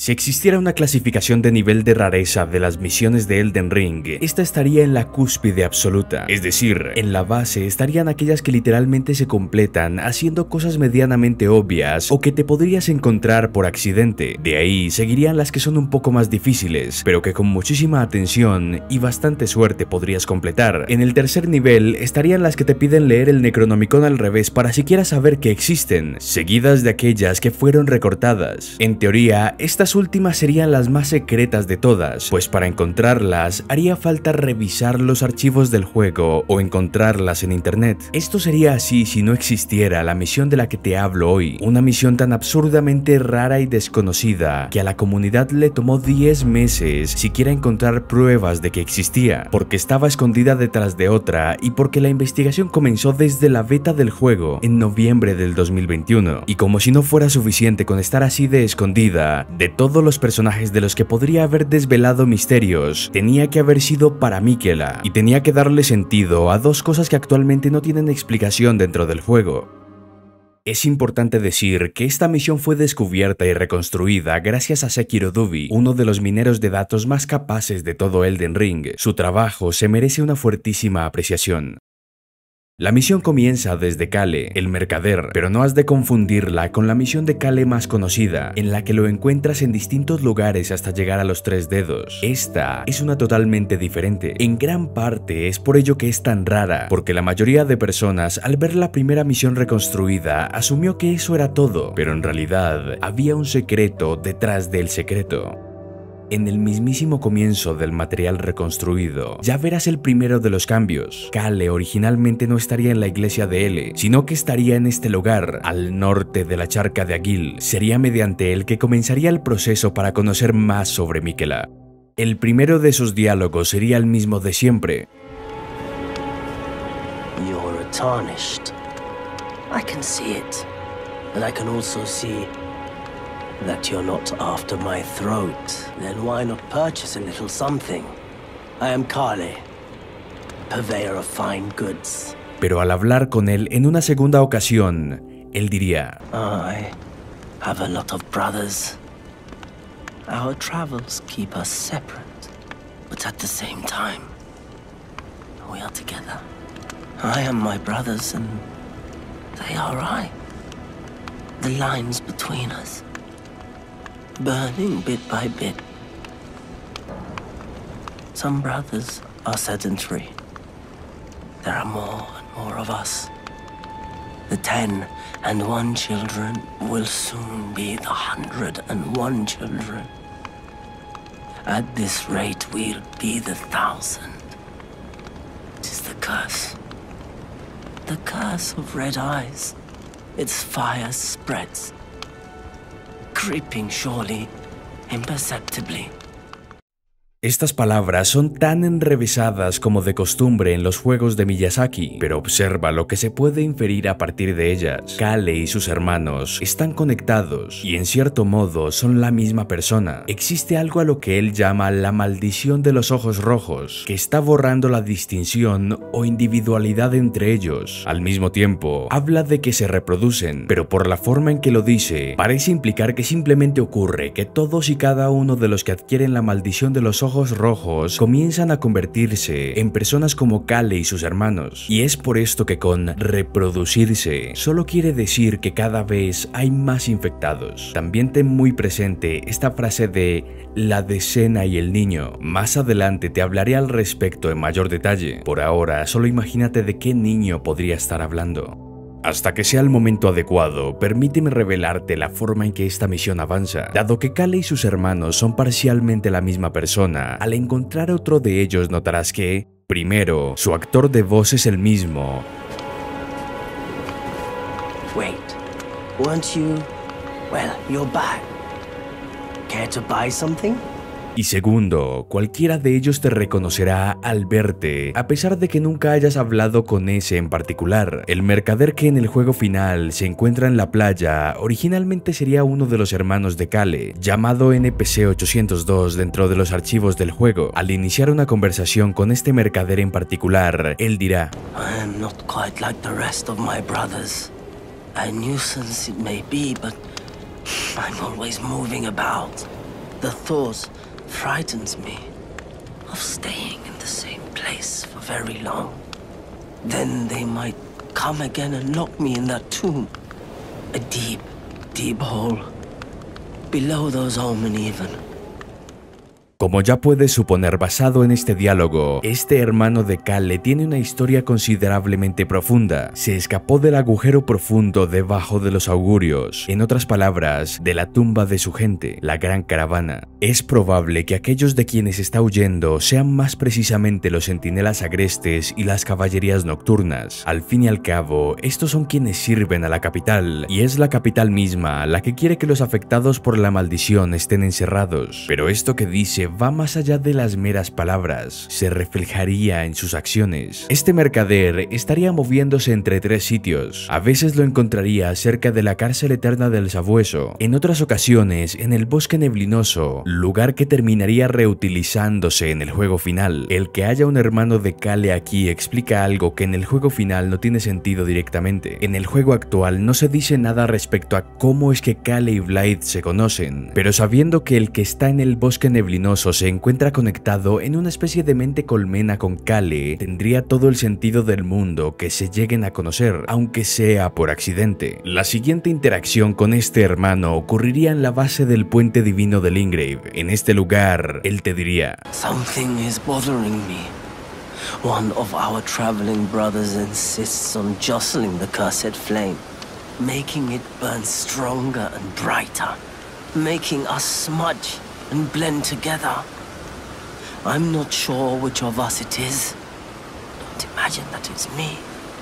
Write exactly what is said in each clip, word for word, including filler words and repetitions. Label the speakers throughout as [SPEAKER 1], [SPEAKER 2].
[SPEAKER 1] Si existiera una clasificación de nivel de rareza de las misiones de Elden Ring, esta estaría en la cúspide absoluta. Es decir, en la base estarían aquellas que literalmente se completan haciendo cosas medianamente obvias o que te podrías encontrar por accidente. De ahí seguirían las que son un poco más difíciles, pero que con muchísima atención y bastante suerte podrías completar. En el tercer nivel estarían las que te piden leer el Necronomicon al revés para siquiera saber que existen, seguidas de aquellas que fueron recortadas. En teoría, estas últimas serían las más secretas de todas, pues para encontrarlas haría falta revisar los archivos del juego o encontrarlas en internet. Esto sería así si no existiera la misión de la que te hablo hoy, una misión tan absurdamente rara y desconocida que a la comunidad le tomó diez meses siquiera encontrar pruebas de que existía, porque estaba escondida detrás de otra y porque la investigación comenzó desde la beta del juego en noviembre del dos mil veintiuno. Y como si no fuera suficiente con estar así de escondida, de todos los personajes de los que podría haber desvelado misterios, tenía que haber sido para Miquella, y tenía que darle sentido a dos cosas que actualmente no tienen explicación dentro del juego. Es importante decir que esta misión fue descubierta y reconstruida gracias a Sekiro Dubi, uno de los mineros de datos más capaces de todo Elden Ring. Su trabajo se merece una fuertísima apreciación. La misión comienza desde Kale, el mercader, pero no has de confundirla con la misión de Kale más conocida, en la que lo encuentras en distintos lugares hasta llegar a los tres dedos. Esta es una totalmente diferente. En gran parte es por ello que es tan rara, porque la mayoría de personas al ver la primera misión reconstruida asumió que eso era todo, pero en realidad había un secreto detrás del secreto. En el mismísimo comienzo del material reconstruido, ya verás el primero de los cambios. Kale originalmente no estaría en la iglesia de Ele, sino que estaría en este lugar, al norte de la charca de Aghil. Sería mediante él que comenzaría el proceso para conocer más sobre Miquella. El primero de esos diálogos sería el mismo de siempre.
[SPEAKER 2] You're tarnished. I can see it, and I can also see that you're not after my throat. Then why not purchase a little something? I am Kale, purveyor of fine goods.
[SPEAKER 1] Pero al hablar con él en una segunda ocasión, él diría:
[SPEAKER 2] I have a lot of brothers. Our travels keep us separate, but at the same time, we are together. I am my brothers and they are I. The lines between us, burning bit by bit. Some brothers are sedentary. There are more and more of us. The ten and one children will soon be the hundred and one children. At this rate, we'll be the thousand. It is the curse. The curse of red eyes. Its fire spreads, creeping surely, imperceptibly.
[SPEAKER 1] Estas palabras son tan enrevesadas como de costumbre en los juegos de Miyazaki, pero observa lo que se puede inferir a partir de ellas. Kale y sus hermanos están conectados y en cierto modo son la misma persona. Existe algo a lo que él llama la maldición de los ojos rojos, que está borrando la distinción o individualidad entre ellos. Al mismo tiempo, habla de que se reproducen, pero por la forma en que lo dice, parece implicar que simplemente ocurre que todos y cada uno de los que adquieren la maldición de los ojos rojos comienzan a convertirse en personas como Kale y sus hermanos, y es por esto que con reproducirse solo quiere decir que cada vez hay más infectados. También ten muy presente esta frase de la decena y el niño. Más adelante te hablaré al respecto en mayor detalle. Por ahora solo imagínate de qué niño podría estar hablando. Hasta que sea el momento adecuado, permíteme revelarte la forma en que esta misión avanza. Dado que Kale y sus hermanos son parcialmente la misma persona, al encontrar otro de ellos notarás que, primero, su actor de voz es el mismo.
[SPEAKER 2] Wait, weren't you? Well, you're back. Care to buy something?
[SPEAKER 1] Y segundo, cualquiera de ellos te reconocerá al verte, a pesar de que nunca hayas hablado con ese en particular. El mercader que en el juego final se encuentra en la playa, originalmente sería uno de los hermanos de Kale, llamado N P C ochocientos dos dentro de los archivos del juego. Al iniciar una conversación con este mercader en particular, él dirá:
[SPEAKER 2] I am not quite like the rest of my brothers. A nuisance it may be, but I'm always moving about. The thought frightens me of staying in the same place for very long. Then they might come again and lock me in that tomb. A deep, deep hole. Below those omen even.
[SPEAKER 1] Como ya puedes suponer basado en este diálogo, este hermano de Kale tiene una historia considerablemente profunda. Se escapó del agujero profundo debajo de los augurios, en otras palabras, de la tumba de su gente, la gran caravana. Es probable que aquellos de quienes está huyendo sean más precisamente los centinelas agrestes y las caballerías nocturnas. Al fin y al cabo, estos son quienes sirven a la capital, y es la capital misma la que quiere que los afectados por la maldición estén encerrados. Pero esto que dice va más allá de las meras palabras, se reflejaría en sus acciones. Este mercader estaría moviéndose entre tres sitios. A veces lo encontraría cerca de la cárcel eterna del Sabueso, en otras ocasiones en el bosque neblinoso, lugar que terminaría reutilizándose en el juego final. El que haya un hermano de Kale aquí explica algo que en el juego final no tiene sentido directamente. En el juego actual no se dice nada respecto a cómo es que Kale y Blaidd se conocen, pero sabiendo que el que está en el bosque neblinoso se encuentra conectado en una especie de mente colmena con Kale, tendría todo el sentido del mundo que se lleguen a conocer, aunque sea por accidente. La siguiente interacción con este hermano ocurriría en la base del puente divino de Lingrave. En este lugar, él te diría:
[SPEAKER 2] Something is bothering me. One of our traveling brothers insists on jostling the cursed flame, making it burn stronger and brighter, making us smudge and blend together. I'm not sure which of us it is. Don't imagine that it's me.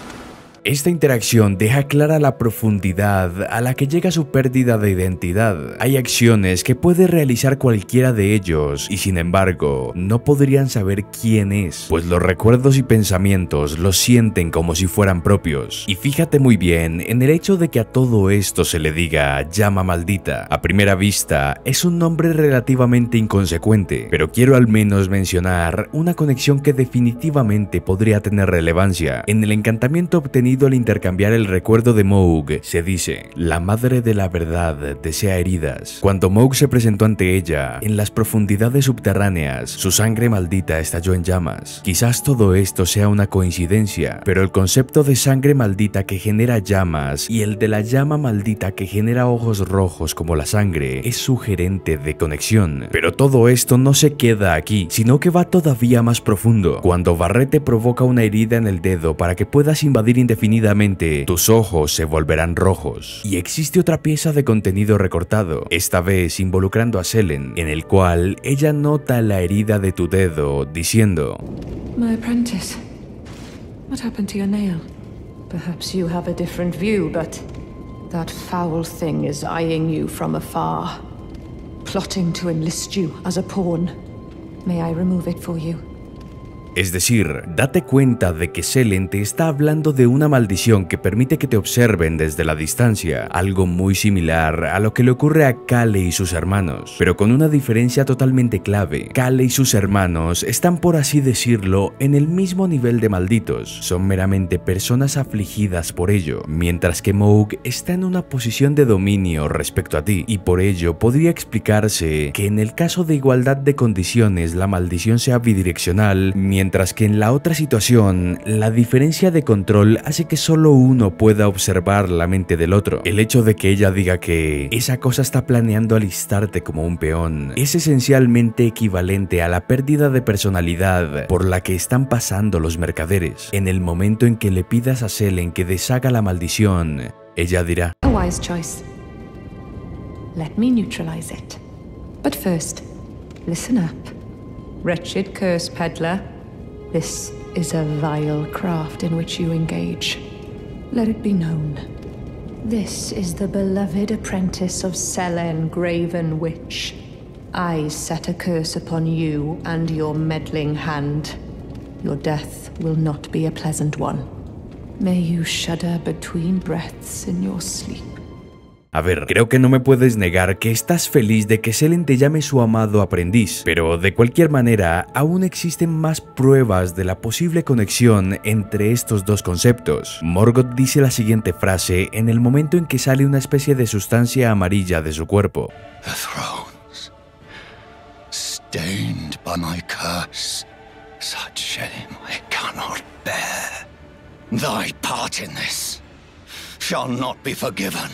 [SPEAKER 1] Esta interacción deja clara la profundidad a la que llega su pérdida de identidad. Hay acciones que puede realizar cualquiera de ellos y sin embargo no podrían saber quién es, pues los recuerdos y pensamientos los sienten como si fueran propios. Y fíjate muy bien en el hecho de que a todo esto se le diga llama maldita. A primera vista es un nombre relativamente inconsecuente, pero quiero al menos mencionar una conexión que definitivamente podría tener relevancia. En el encantamiento obtenido al intercambiar el recuerdo de Mohg, se dice: la madre de la verdad desea heridas. Cuando Mohg se presentó ante ella, en las profundidades subterráneas, su sangre maldita estalló en llamas. Quizás todo esto sea una coincidencia, pero el concepto de sangre maldita que genera llamas y el de la llama maldita que genera ojos rojos como la sangre es sugerente de conexión. Pero todo esto no se queda aquí, sino que va todavía más profundo. Cuando Barrete provoca una herida en el dedo para que puedas invadir indefinidamente, tus ojos se volverán rojos. Y existe otra pieza de contenido recortado, esta vez involucrando a Selen, en el cual ella nota la herida de tu dedo, diciendo:
[SPEAKER 3] My apprentice, what happened to your nail? Perhaps you have a different view, but that foul thing is eyeing you from afar, plotting to enlist you as a pawn. May I remove it for you?
[SPEAKER 1] Es decir, date cuenta de que Selen te está hablando de una maldición que permite que te observen desde la distancia, algo muy similar a lo que le ocurre a Kale y sus hermanos, pero con una diferencia totalmente clave. Kale y sus hermanos están, por así decirlo, en el mismo nivel de malditos, son meramente personas afligidas por ello, mientras que Mohg está en una posición de dominio respecto a ti, y por ello podría explicarse que en el caso de igualdad de condiciones la maldición sea bidireccional, mientras Mientras que en la otra situación, la diferencia de control hace que solo uno pueda observar la mente del otro. El hecho de que ella diga que esa cosa está planeando alistarte como un peón es esencialmente equivalente a la pérdida de personalidad por la que están pasando los mercaderes. En el momento en que le pidas a Selen que deshaga la maldición, ella dirá:
[SPEAKER 3] A wise choice. Let me neutralize it. But first, listen up. Wretched curse peddler. This is a vile craft in which you engage. Let it be known. This is the beloved apprentice of Selen, Graven Witch. I set a curse upon you and your meddling hand. Your death will not be a pleasant one. May you shudder between breaths in your sleep.
[SPEAKER 1] A ver, creo que no me puedes negar que estás feliz de que Selen te llame su amado aprendiz, pero de cualquier manera, aún existen más pruebas de la posible conexión entre estos dos conceptos. Morgoth dice la siguiente frase en el momento en que sale una especie de sustancia amarilla de su cuerpo.
[SPEAKER 4] The thrones stained by my curse. Such shame I cannot bear. Thy part in this shall not be forgiven.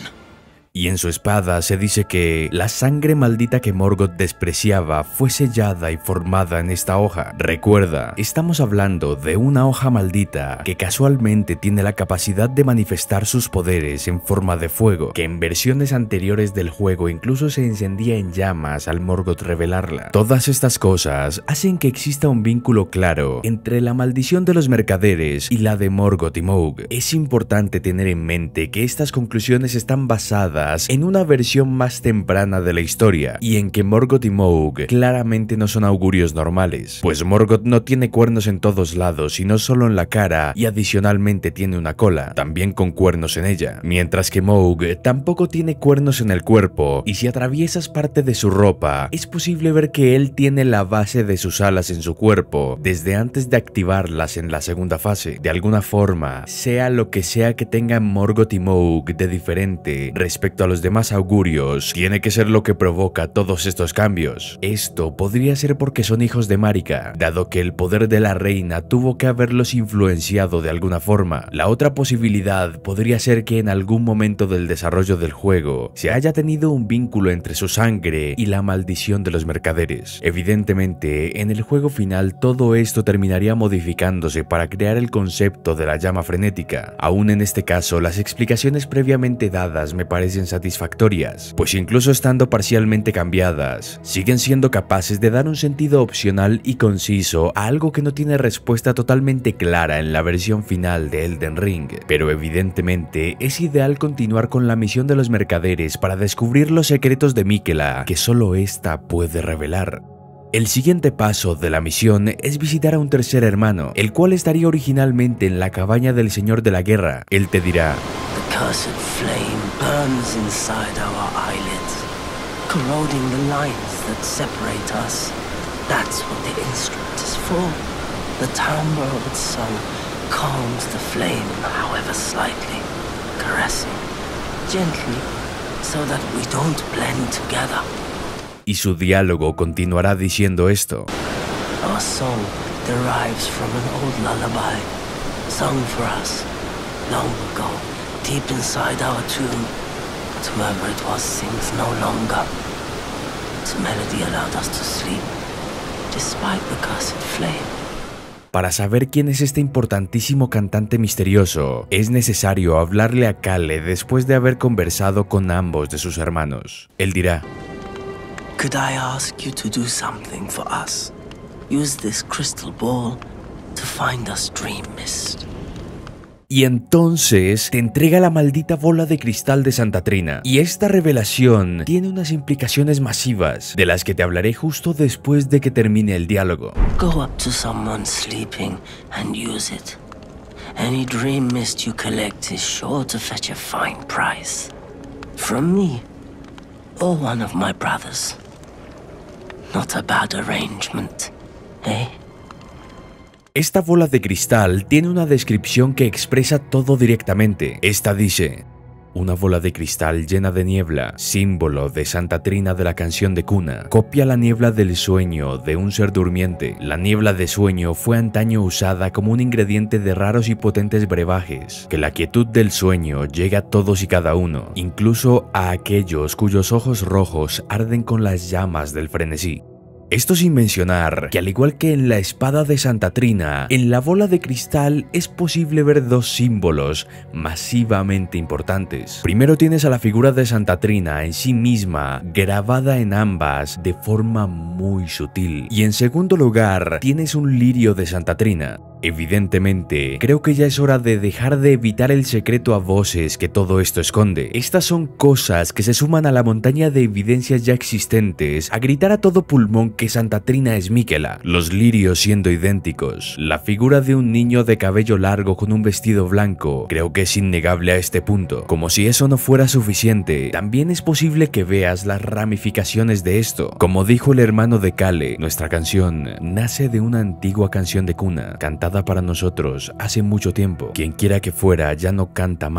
[SPEAKER 1] Y en su espada se dice que la sangre maldita que Morgoth despreciaba fue sellada y formada en esta hoja. Recuerda, estamos hablando de una hoja maldita que casualmente tiene la capacidad de manifestar sus poderes en forma de fuego, que en versiones anteriores del juego incluso se encendía en llamas al Morgoth revelarla. Todas estas cosas hacen que exista un vínculo claro entre la maldición de los mercaderes y la de Morgoth y Mohg. Es importante tener en mente que estas conclusiones están basadas en una versión más temprana de la historia, y en que Morgoth y Mohg claramente no son augurios normales, pues Morgoth no tiene cuernos en todos lados, sino solo en la cara, y adicionalmente tiene una cola, también con cuernos en ella, mientras que Mohg tampoco tiene cuernos en el cuerpo, y si atraviesas parte de su ropa, es posible ver que él tiene la base de sus alas en su cuerpo, desde antes de activarlas en la segunda fase. De alguna forma, sea lo que sea que tengan Morgoth y Mohg de diferente respecto a los demás augurios, tiene que ser lo que provoca todos estos cambios. Esto podría ser porque son hijos de Marika, dado que el poder de la reina tuvo que haberlos influenciado de alguna forma. La otra posibilidad podría ser que en algún momento del desarrollo del juego se haya tenido un vínculo entre su sangre y la maldición de los mercaderes. Evidentemente, en el juego final todo esto terminaría modificándose para crear el concepto de la llama frenética. Aún en este caso, las explicaciones previamente dadas me parecen satisfactorias, pues incluso estando parcialmente cambiadas, siguen siendo capaces de dar un sentido opcional y conciso a algo que no tiene respuesta totalmente clara en la versión final de Elden Ring. Pero evidentemente es ideal continuar con la misión de los mercaderes para descubrir los secretos de Miquella que solo ésta puede revelar. El siguiente paso de la misión es visitar a un tercer hermano, el cual estaría originalmente en la cabaña del Señor de la Guerra. Él te dirá:
[SPEAKER 2] The cursed flame burns inside our eyelids, corroding the lines that separate us. That's what the instrument is for. The timbre of its song calms the flame, however slightly, caressing, gently, so that we don't blend together.
[SPEAKER 1] Y su diálogo continuará diciendo esto:
[SPEAKER 2] Our song derives from an old lullaby, sung for us long ago, deep inside our tomb. But whoever it was sings no longer. Its melody allowed us to sleep, despite the cursed flame.
[SPEAKER 1] Para saber quién es este importantísimo cantante misterioso, es necesario hablarle a Kale después de haber conversado con ambos de sus hermanos. Él dirá:
[SPEAKER 2] Could I ask you to do something for us? Use this crystal ball to find us Dream Mist.
[SPEAKER 1] Y entonces te entrega la maldita bola de cristal de Santa Trina. Y esta revelación tiene unas implicaciones masivas, de las que te hablaré justo después de que termine el diálogo.
[SPEAKER 2] Go up to someone sleeping and use it. Any Dream Mist you collect is sure to fetch a fine price. From me, or one of my brothers. Not a bad arrangement, eh?
[SPEAKER 1] Esta bola de cristal tiene una descripción que expresa todo directamente. Esta dice: una bola de cristal llena de niebla, símbolo de Santa Trina de la canción de cuna. Copia la niebla del sueño de un ser durmiente. La niebla de sueño fue antaño usada como un ingrediente de raros y potentes brebajes. Que la quietud del sueño llega a todos y cada uno, incluso a aquellos cuyos ojos rojos arden con las llamas del frenesí. Esto sin mencionar que, al igual que en la espada de Santa Trina, en la bola de cristal es posible ver dos símbolos masivamente importantes. Primero tienes a la figura de Santa Trina en sí misma, grabada en ambas de forma muy sutil. Y en segundo lugar, tienes un lirio de Santa Trina. Evidentemente, creo que ya es hora de dejar de evitar el secreto a voces que todo esto esconde. Estas son cosas que se suman a la montaña de evidencias ya existentes a gritar a todo pulmón que Santa Trina es Miquella, los lirios siendo idénticos, la figura de un niño de cabello largo con un vestido blanco, creo que es innegable a este punto. Como si eso no fuera suficiente, también es posible que veas las ramificaciones de esto. Como dijo el hermano de Kale, nuestra canción nace de una antigua canción de cuna, cantada para nosotros hace mucho tiempo. Quien quiera que fuera ya no canta más.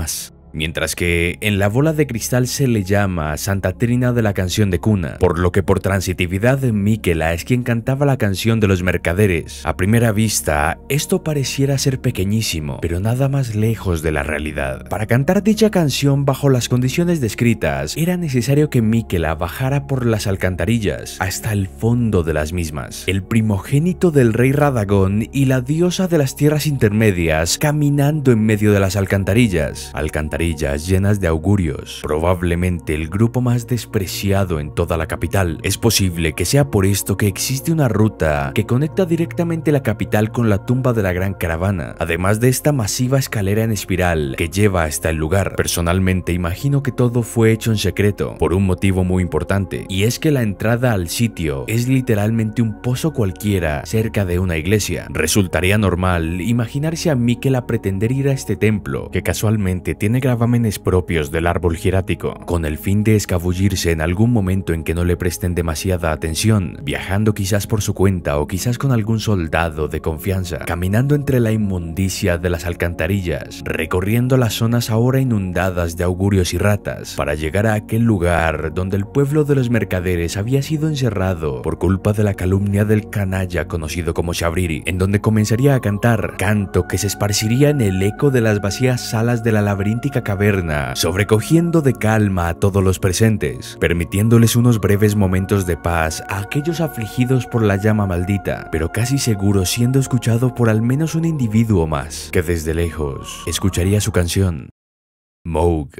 [SPEAKER 1] mientras que en la bola de cristal se le llama Santa Trina de la canción de cuna, por lo que por transitividad Miquela es quien cantaba la canción de los mercaderes. A primera vista, esto pareciera ser pequeñísimo, pero nada más lejos de la realidad. Para cantar dicha canción bajo las condiciones descritas, era necesario que Miquela bajara por las alcantarillas hasta el fondo de las mismas. El primogénito del rey Radagón y la diosa de las tierras intermedias caminando en medio de las alcantarillas. Alcantarillas llenas de augurios, probablemente el grupo más despreciado en toda la capital. Es posible que sea por esto que existe una ruta que conecta directamente la capital con la tumba de la gran caravana, además de esta masiva escalera en espiral que lleva hasta el lugar. Personalmente imagino que todo fue hecho en secreto, por un motivo muy importante, y es que la entrada al sitio es literalmente un pozo cualquiera cerca de una iglesia. Resultaría normal imaginarse a Miquela pretender ir a este templo, que casualmente tiene gravámenes propios del árbol hierático, con el fin de escabullirse en algún momento en que no le presten demasiada atención, viajando quizás por su cuenta o quizás con algún soldado de confianza, caminando entre la inmundicia de las alcantarillas, recorriendo las zonas ahora inundadas de augurios y ratas, para llegar a aquel lugar donde el pueblo de los mercaderes había sido encerrado por culpa de la calumnia del canalla conocido como Shabriri, en donde comenzaría a cantar, canto que se esparciría en el eco de las vacías salas de la laberíntica caverna, sobrecogiendo de calma a todos los presentes, permitiéndoles unos breves momentos de paz a aquellos afligidos por la llama maldita, pero casi seguro siendo escuchado por al menos un individuo más, que desde lejos escucharía su canción. Moog.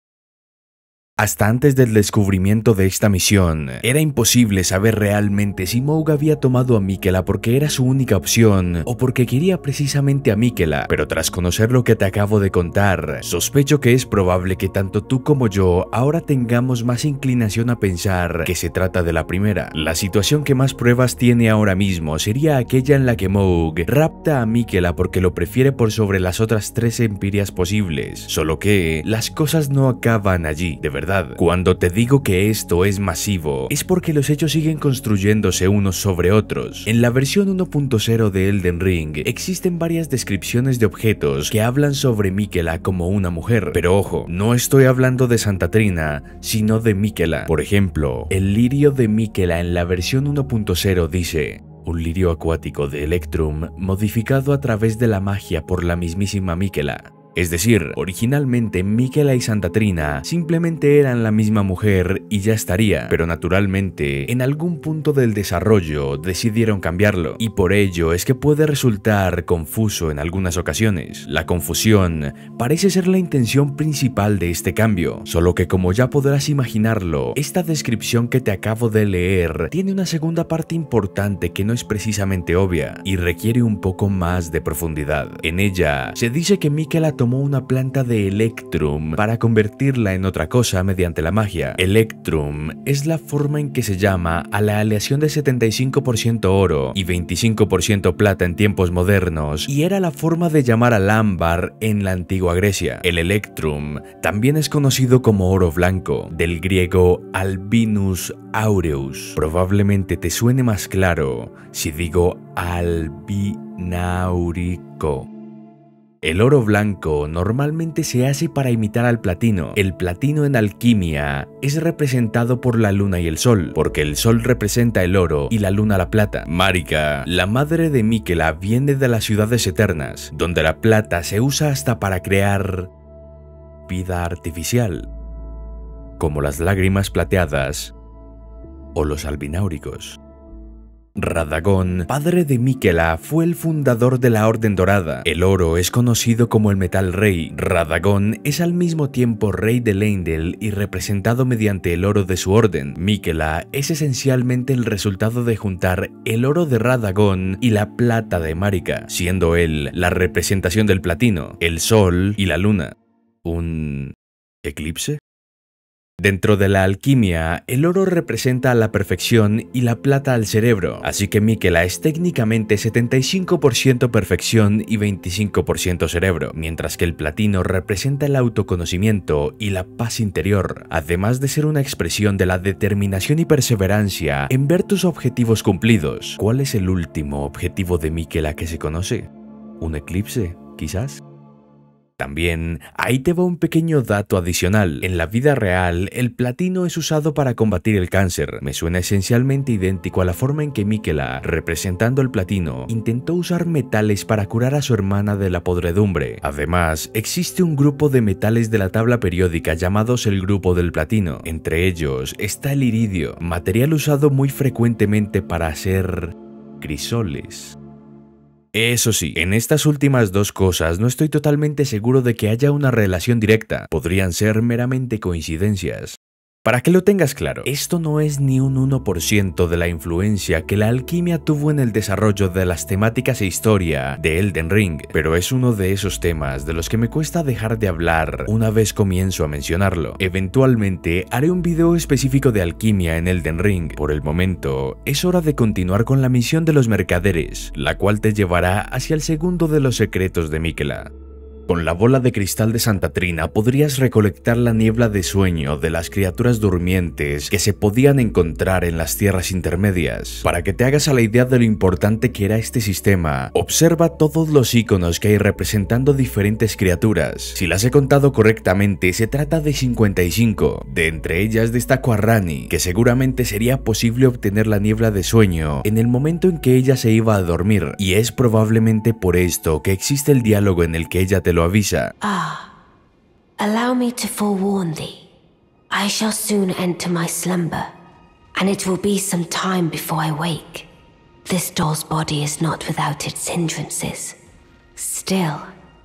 [SPEAKER 1] Hasta antes del descubrimiento de esta misión, era imposible saber realmente si Moog había tomado a Miquela porque era su única opción o porque quería precisamente a Miquela, pero tras conocer lo que te acabo de contar, sospecho que es probable que tanto tú como yo ahora tengamos más inclinación a pensar que se trata de la primera. La situación que más pruebas tiene ahora mismo sería aquella en la que Moog rapta a Miquela porque lo prefiere por sobre las otras tres empirias posibles, solo que las cosas no acaban allí, de verdad. Cuando te digo que esto es masivo, es porque los hechos siguen construyéndose unos sobre otros. En la versión uno punto cero de Elden Ring existen varias descripciones de objetos que hablan sobre Miquela como una mujer, pero ojo, no estoy hablando de Santa Trina, sino de Miquela. Por ejemplo, el lirio de Miquela en la versión uno punto cero dice: un lirio acuático de Electrum modificado a través de la magia por la mismísima Miquela. Es decir, originalmente Miquela y Santa Trina simplemente eran la misma mujer y ya estaría, pero naturalmente en algún punto del desarrollo decidieron cambiarlo, y por ello es que puede resultar confuso en algunas ocasiones. La confusión parece ser la intención principal de este cambio, solo que como ya podrás imaginarlo, esta descripción que te acabo de leer tiene una segunda parte importante que no es precisamente obvia y requiere un poco más de profundidad. En ella se dice que Miquela tomó una planta de Electrum para convertirla en otra cosa mediante la magia. Electrum es la forma en que se llama a la aleación de setenta y cinco por ciento oro y veinticinco por ciento plata en tiempos modernos, y era la forma de llamar al ámbar en la antigua Grecia. El Electrum también es conocido como oro blanco, del griego albinus aureus. Probablemente te suene más claro si digo albinaurico. El oro blanco normalmente se hace para imitar al platino. El platino en alquimia es representado por la luna y el sol, porque el sol representa el oro y la luna la plata. Marika, la madre de Miquela, viene de las ciudades eternas, donde la plata se usa hasta para crear vida artificial, como las lágrimas plateadas o los albináuricos. Radagón, padre de Miquela, fue el fundador de la Orden Dorada. El oro es conocido como el metal rey. Radagón es al mismo tiempo rey de Leyndell y representado mediante el oro de su orden. Miquela es esencialmente el resultado de juntar el oro de Radagón y la plata de Marika, siendo él la representación del platino, el sol y la luna. ¿Un eclipse? Dentro de la alquimia, el oro representa a la perfección y la plata al cerebro, así que Miquela es técnicamente setenta y cinco por ciento perfección y veinticinco por ciento cerebro, mientras que el platino representa el autoconocimiento y la paz interior, además de ser una expresión de la determinación y perseverancia en ver tus objetivos cumplidos. ¿Cuál es el último objetivo de Miquela que se conoce? ¿Un eclipse, quizás? También, ahí te va un pequeño dato adicional. En la vida real, el platino es usado para combatir el cáncer. Me suena esencialmente idéntico a la forma en que Miquella, representando el platino, intentó usar metales para curar a su hermana de la podredumbre. Además, existe un grupo de metales de la tabla periódica llamados el grupo del platino. Entre ellos está el iridio, material usado muy frecuentemente para hacer crisoles. Eso sí, en estas últimas dos cosas no estoy totalmente seguro de que haya una relación directa, podrían ser meramente coincidencias. Para que lo tengas claro, esto no es ni un uno por ciento de la influencia que la alquimia tuvo en el desarrollo de las temáticas e historia de Elden Ring, pero es uno de esos temas de los que me cuesta dejar de hablar una vez comienzo a mencionarlo. Eventualmente haré un video específico de alquimia en Elden Ring. Por el momento, es hora de continuar con la misión de los mercaderes, la cual te llevará hacia el segundo de los secretos de Miquella. Con la bola de cristal de Santa Trina podrías recolectar la niebla de sueño de las criaturas durmientes que se podían encontrar en las tierras intermedias. Para que te hagas a la idea de lo importante que era este sistema, observa todos los iconos que hay representando diferentes criaturas. Si las he contado correctamente, se trata de cincuenta y cinco. De entre ellas destaco a Ranni, que seguramente sería posible obtener la niebla de sueño en el momento en que ella se iba a dormir, y es probablemente por esto que existe el diálogo en el que ella te lo avisa.
[SPEAKER 5] Ah, allow me to forewarn thee. I shall soon enter my slumber, and it will be some time before I wake. This doll's body is not without its hindrances. Still,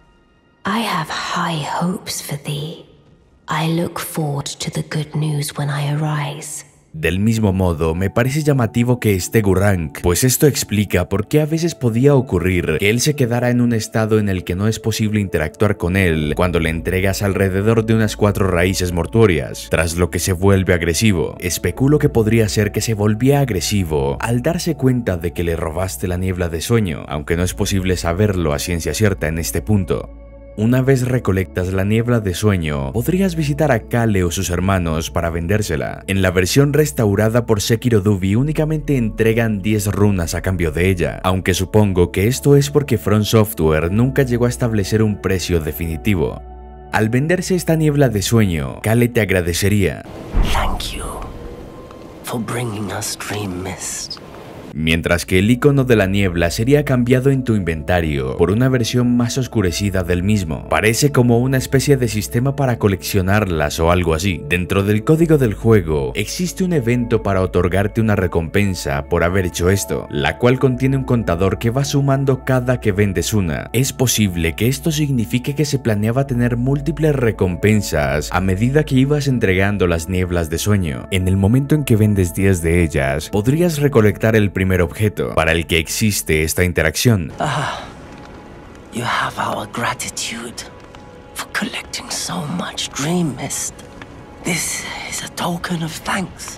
[SPEAKER 5] I have high hopes for thee. I look forward to the good news when I arise.
[SPEAKER 1] Del mismo modo, me parece llamativo que esté Gurranq, pues esto explica por qué a veces podía ocurrir que él se quedara en un estado en el que no es posible interactuar con él cuando le entregas alrededor de unas cuatro raíces mortuorias, tras lo que se vuelve agresivo. Especulo que podría ser que se volvía agresivo al darse cuenta de que le robaste la niebla de sueño, aunque no es posible saberlo a ciencia cierta en este punto. Una vez recolectas la niebla de sueño, podrías visitar a Kalle o sus hermanos para vendérsela. En la versión restaurada por Sekiro Dubi únicamente entregan diez runas a cambio de ella, aunque supongo que esto es porque From Software nunca llegó a establecer un precio definitivo. Al venderse esta niebla de sueño, Kalle te agradecería.
[SPEAKER 2] Thank you for bringing us Dream Mist.
[SPEAKER 1] Mientras que el icono de la niebla sería cambiado en tu inventario por una versión más oscurecida del mismo. Parece como una especie de sistema para coleccionarlas o algo así. Dentro del código del juego existe un evento para otorgarte una recompensa por haber hecho esto, la cual contiene un contador que va sumando cada que vendes una. Es posible que esto signifique que se planeaba tener múltiples recompensas a medida que ibas entregando las nieblas de sueño. En el momento en que vendes diez de ellas, podrías recolectar el primer objeto para el que existe esta interacción.
[SPEAKER 2] Ah, you have our gratitude for collecting so much Dream Mist. This is a token of thanks.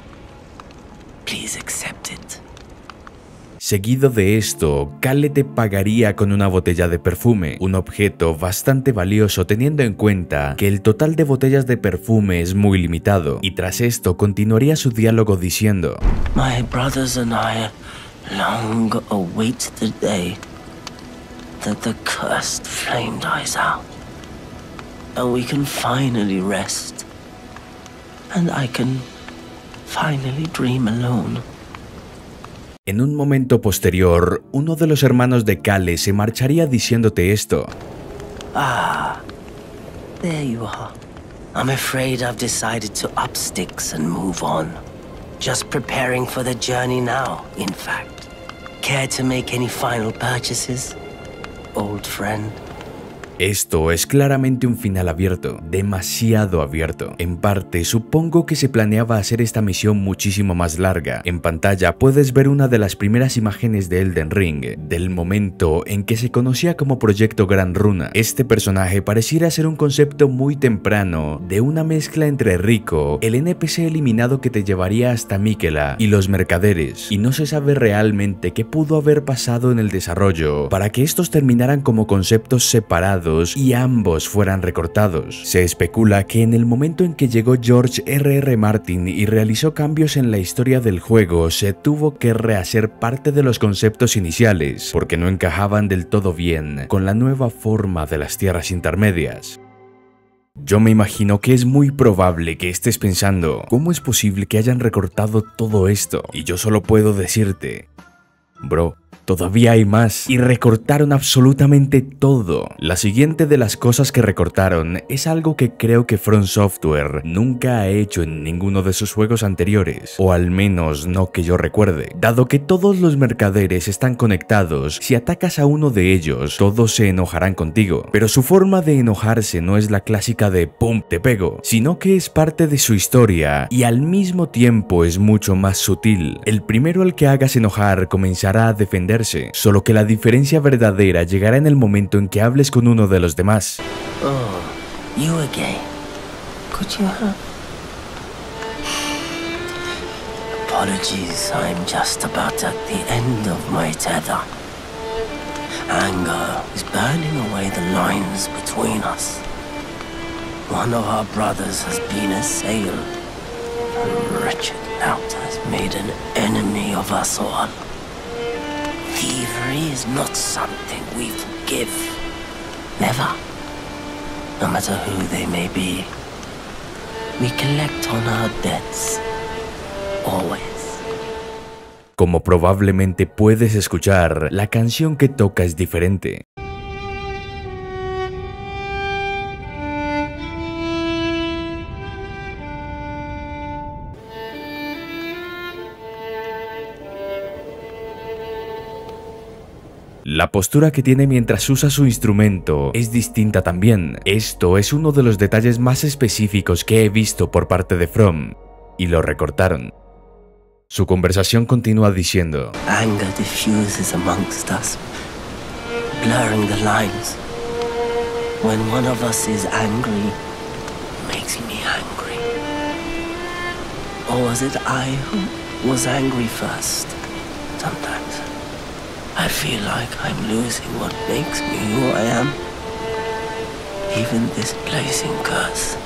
[SPEAKER 2] Please accept it.
[SPEAKER 1] Seguido de esto, Kalle te pagaría con una botella de perfume, un objeto bastante valioso teniendo en cuenta que el total de botellas de perfume es muy limitado, y tras esto continuaría su diálogo diciendo:
[SPEAKER 2] My brothers and I long await the day that the cursed flame dies out, and we can finally rest, and I can finally dream alone.
[SPEAKER 1] En un momento posterior, uno de los hermanos de Kalle se marcharía diciéndote esto.
[SPEAKER 2] Ah, there you are. I'm afraid I've decided to up sticks and move on. Just preparing for the journey now, in fact. Care to make any final purchases, old friend?
[SPEAKER 1] Esto es claramente un final abierto, demasiado abierto. En parte, supongo que se planeaba hacer esta misión muchísimo más larga. En pantalla puedes ver una de las primeras imágenes de Elden Ring, del momento en que se conocía como Proyecto Gran Runa. Este personaje pareciera ser un concepto muy temprano de una mezcla entre Rico, el N P C eliminado que te llevaría hasta Miquella, y los mercaderes, y no se sabe realmente qué pudo haber pasado en el desarrollo para que estos terminaran como conceptos separados eliminados y ambos fueran recortados. Se especula que en el momento en que llegó George R R Martin y realizó cambios en la historia del juego, se tuvo que rehacer parte de los conceptos iniciales, porque no encajaban del todo bien con la nueva forma de las tierras intermedias. Yo me imagino que es muy probable que estés pensando, ¿cómo es posible que hayan recortado todo esto? Y yo solo puedo decirte, bro, todavía hay más, y recortaron absolutamente todo. La siguiente de las cosas que recortaron es algo que creo que From Software nunca ha hecho en ninguno de sus juegos anteriores, o al menos no que yo recuerde. Dado que todos los mercaderes están conectados, si atacas a uno de ellos, todos se enojarán contigo, pero su forma de enojarse no es la clásica de pum, te pego, sino que es parte de su historia y al mismo tiempo es mucho más sutil. El primero al que hagas enojar comenzará a defender, solo que la diferencia verdadera llegará en el momento en que hables con uno de los demás.
[SPEAKER 2] Oh, you again. Could you have... Apologies, I'm just about at the end of my tether. Anger is burning away the lines between us. One of our brothers has been assailed. The wretched lout has made an enemy of us all. Thievery is not something we forgive. Never. No matter who they may be. We collect on our debts. Always.
[SPEAKER 1] Como probablemente puedes escuchar, la canción que toca es diferente. La postura que tiene mientras usa su instrumento es distinta también. Esto es uno de los detalles más específicos que he visto por parte de From, y lo recortaron. Su conversación continúa diciendo:
[SPEAKER 2] Anger diffuses amongst us, blurring the lines. When one of us is angry, it makes me angry. Or was it I who was angry first? Sometimes I feel like I'm losing what makes me who I am. Even this placing curse.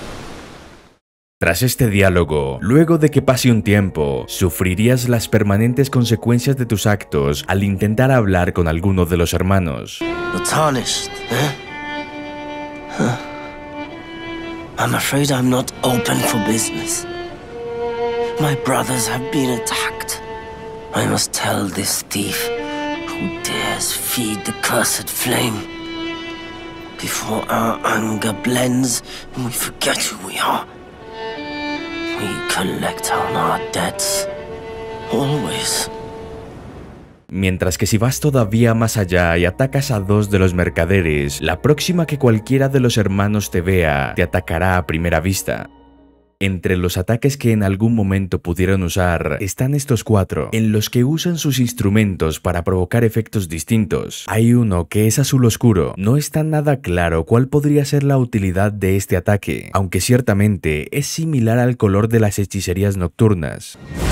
[SPEAKER 1] Tras este diálogo, luego de que pase un tiempo, sufrirías las permanentes consecuencias de tus actos al intentar hablar con alguno de los hermanos.
[SPEAKER 2] You're tarnished, eh? Huh. I'm afraid I'm not open for business. My brothers have been attacked. I must tell this thief who dares feed the cursed flame before our anger blends and we forget who we are. We collect on our debts, always.
[SPEAKER 1] Mientras que si vas todavía más allá y atacas a dos de los mercaderes, la próxima que cualquiera de los hermanos te vea, te atacará a primera vista. Entre los ataques que en algún momento pudieron usar están estos cuatro, en los que usan sus instrumentos para provocar efectos distintos. Hay uno que es azul oscuro. No está nada claro cuál podría ser la utilidad de este ataque, aunque ciertamente es similar al color de las hechicerías nocturnas.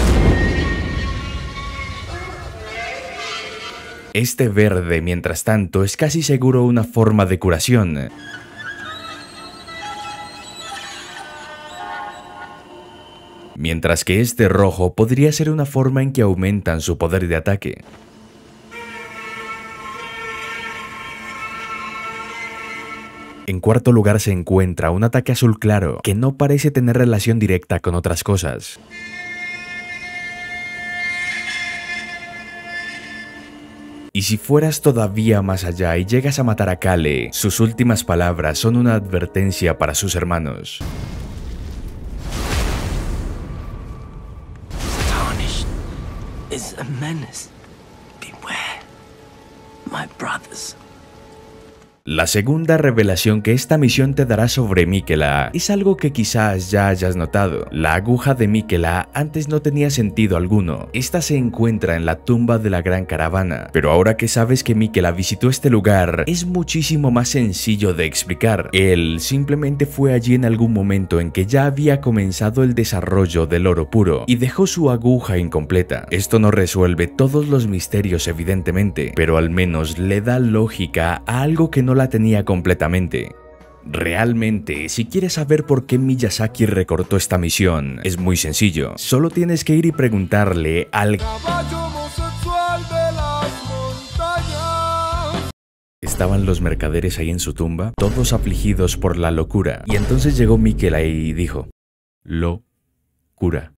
[SPEAKER 1] Este verde, mientras tanto, es casi seguro una forma de curación. Mientras que este rojo podría ser una forma en que aumentan su poder de ataque. En cuarto lugar se encuentra un ataque azul claro, que no parece tener relación directa con otras cosas. Y si fueras todavía más allá y llegas a matar a Kale, sus últimas palabras son una advertencia para sus hermanos.
[SPEAKER 2] Is a menace. Beware, my brothers.
[SPEAKER 1] La segunda revelación que esta misión te dará sobre Miquella es algo que quizás ya hayas notado. La aguja de Miquella antes no tenía sentido alguno. Esta se encuentra en la tumba de la Gran Caravana, pero ahora que sabes que Miquella visitó este lugar, es muchísimo más sencillo de explicar. Él simplemente fue allí en algún momento en que ya había comenzado el desarrollo del oro puro y dejó su aguja incompleta. Esto no resuelve todos los misterios evidentemente, pero al menos le da lógica a algo que no la tenía completamente. Realmente, si quieres saber por qué Miyazaki recortó esta misión, es muy sencillo. Solo tienes que ir y preguntarle al caballo homosexual de las montañas. Estaban los mercaderes ahí en su tumba, todos afligidos por la locura. Y entonces llegó Miquel ahí y dijo: locura.